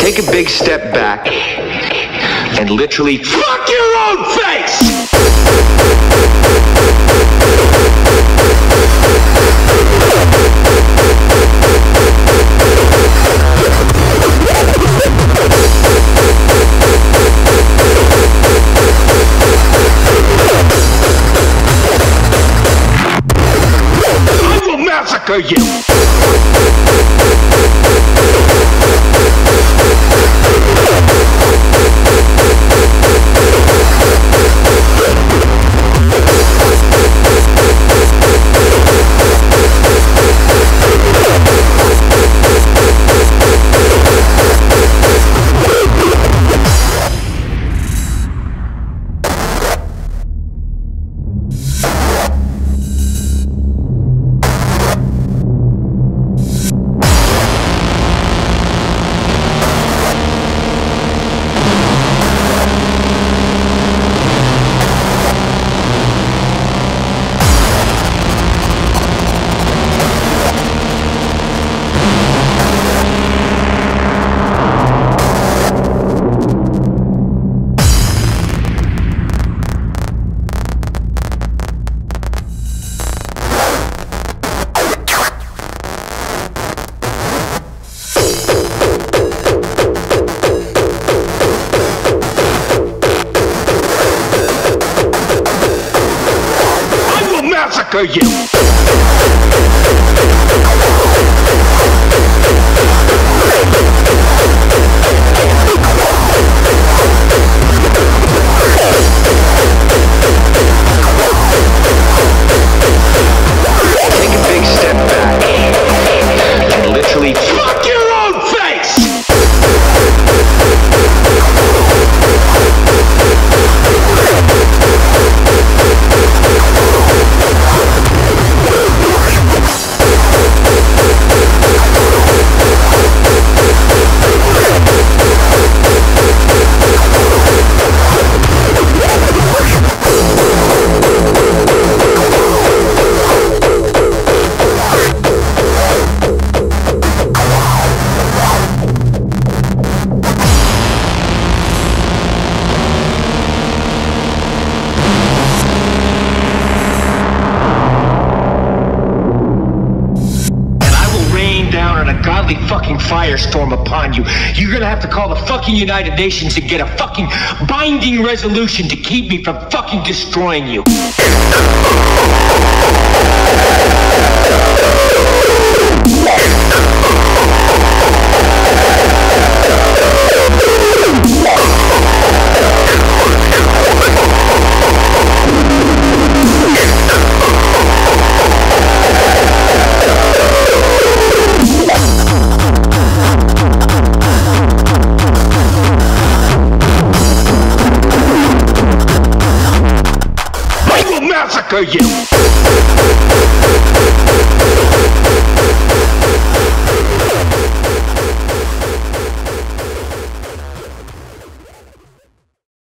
Take a big step back and literally fuck your own face! I will massacre you! Massacre you! Take a big step back and literally fuck your own face! Godly fucking firestorm upon you. You're gonna have to call the fucking United Nations and get a fucking binding resolution to keep me from fucking destroying you. Massacre you!